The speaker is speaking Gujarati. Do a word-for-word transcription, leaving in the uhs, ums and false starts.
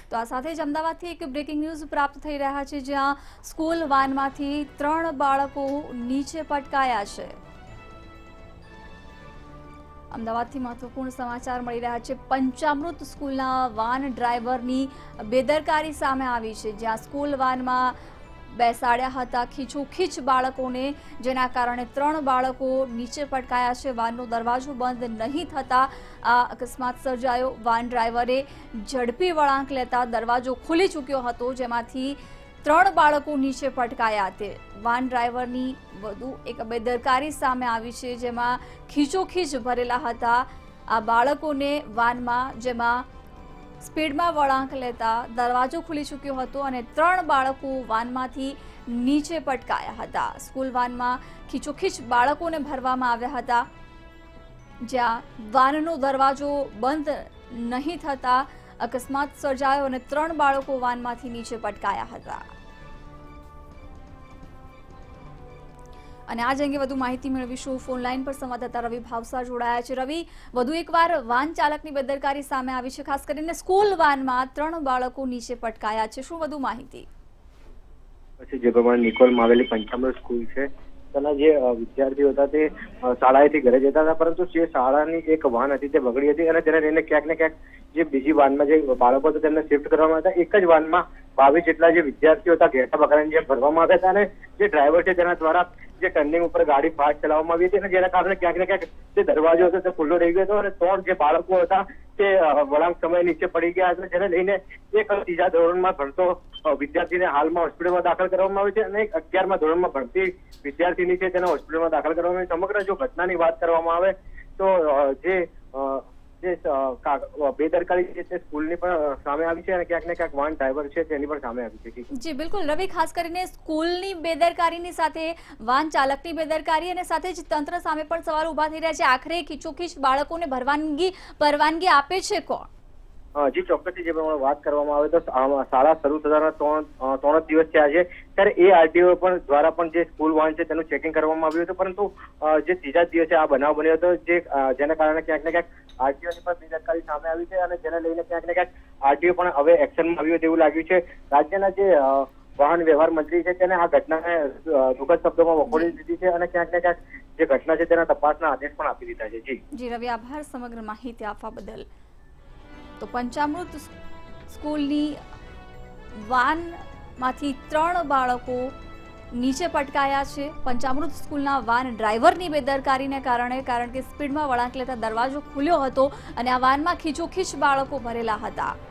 તો આ સાથે જ અમદાવાદથી એક બ્રેકિંગ ન્યૂઝ પ્રાપ્ત થઈ રહ્યા છે, જ્યાં સ્કૂલ વાનમાંથી ત્રણ બાળકો નીચે પટકાયા છે। અમદાવાદથી મહત્વપૂર્ણ સમાચાર મળી રહ્યા છે। પંચામૃત સ્કૂલના વાન ડ્રાઈવરની બેદરકારી સામે આવી છે, જ્યાં સ્કૂલ વાનમાં બેસાડ્યા હતા ખીચોખીચ બાળકોને, જેના કારણે ત્રણ બાળકો નીચે પટકાયા છે। વાનનો દરવાજો બંધ નહીં થતા આ અકસ્માત સર્જાયો। વાન ડ્રાઈવરે ઝડપી વળાંક લેતા દરવાજો ખુલી ચૂક્યો હતો, જેમાંથી ત્રણ બાળકો નીચે પટકાયા તે વાન ડ્રાઈવરની વધુ એક બેદરકારી સામે આવી છે, જેમાં ખીચોખીચ ભરેલા હતા આ બાળકોને વાનમાં, જેમાં સ્પીડમાં વળાંક લેતા દરવાજો ખુલી ચૂક્યો હતો અને ત્રણ બાળકો વાનમાંથી નીચે પટકાયા હતા। સ્કૂલ વાનમાં ખીચોખીચ બાળકોને ભરવામાં આવ્યા હતા, જ્યાં વાનનો દરવાજો બંધ નહીં થતા અકસ્માત સર્જાયો અને ત્રણ બાળકો વાનમાંથી નીચે પટકાયા હતા। અને આજ અંગે વધુ માહિતી મેળવીશું। ફોન લાઈન પર સંવાદદાતા રવિ ભાવસાર જોડાયા છે। રવિ, વધુ એકવાર વાન ચાલકની બેદરકારી સામે આવી છે, ખાસ કરીને સ્કૂલ વાનમાં ત્રણ બાળકો નીચે પટકાયા છે, શું વધુ માહિતી? પછી જે પ્રમાણે નિકોલમાં આવેલી પંચામૃત સ્કૂલ છે, તેના જે વિદ્યાર્થીઓ હતા તે શાળાએથી ઘરે જતા હતા, પરંતુ જે શાળાની એક વાન હતી તે બગડી હતી અને તેને લઈને ક્યાંક ને ક્યાંક જે બીજી વાનમાં જે બાળકો હતા તેમને શિફ્ટ કરવામાં આવ્યા હતા। એક જ વાનમાં બાવીસ જેટલા જે વિદ્યાર્થીઓ હતા ઘેટા બકરાને જેમ ભરવામાં આવ્યા હતા અને જે ડ્રાઈવર છે તેના દ્વારા જે ટર્નિંગ ઉપર ગાડી ફાસ્ટ ચલાવવામાં આવી હતી અને જેના કારણે ક્યાંક ને ક્યાંક જે દરવાજો હતો તે ખુલ્લો રહી ગયો હતો અને ત્રણ જે બાળકો હતા તે વળાંક સમય નીચે પડી ગયા હતા, જેને લઈને એક ત્રીજા ધોરણમાં ભણતો વિદ્યાર્થીને હાલમાં હોસ્પિટલમાં દાખલ કરવામાં આવે છે અને એક અગિયારમાં ધોરણમાં ભણતી વિદ્યાર્થીની છે તેને હોસ્પિટલમાં દાખલ કરવામાં આવે છે। સમગ્ર જો ઘટનાની વાત કરવામાં આવે તો જે જે બેદરકારી છે તે સ્કૂલની પણ સામે આવી છે અને ક્યાંક ને ક્યાંક વાન ડ્રાઈવર છે તેની પણ સામે આવી છે। જી બિલકુલ રવિ, ખાસ કરીને સ્કૂલની બેદરકારીની સાથે વાન ચાલકની બેદરકારી અને સાથે જ તંત્ર સામે પણ સવાલ ઉભા થઈ રહ્યા છે। આખરે ખીચોખીચ બાળકોને ભરવાનગી પરવાનગી આપે છે કોણ? જી ચોક્કસથી જે પ્રમાણે વાત કરવામાં આવે તો શાળા શરૂ થવાના ત્રણ ત્રણ જ દિવસ થયા છે, ત્યારે એ આરટીઓ પણ દ્વારા પણ જે સ્કૂલ વાન છે તેનું ચેકિંગ કરવામાં આવ્યું હતું, પરંતુ જે ત્રીજા દિવસે આ બનાવ બન્યો હતો, જે જેના કારણે ક્યાંક ને ક્યાંક આરટીઓની પણ બેદરકારી સામે આવી છે અને જેને લઈને ક્યાંક ને ક્યાંક આરટીઓ પણ હવે એક્શનમાં આવ્યું તેવું લાગ્યું છે। રાજ્યના જે વાહન વ્યવહાર મંત્રી છે તેને આ ઘટનાને દુઃખદ શબ્દોમાં વખોડી દીધી છે અને ક્યાંક ને ક્યાંક જે ઘટના છે તેના તપાસના આદેશ પણ આપી દીધા છે। જી જી રવિ, આભાર સમગ્ર માહિતી આપવા બદલ। તો પંચામૃત સ્કૂલની વાનમાંથી ત્રણ બાળકો નીચે પટકાયા છે। પંચામૃત સ્કૂલના વાન ડ્રાઈવરની બેદરકારીને કારણે, કારણ કે સ્પીડમાં વળાંક લેતા દરવાજો ખુલ્યો હતો અને આ વાનમાં ખીચોખીચ બાળકો ભરેલા હતા।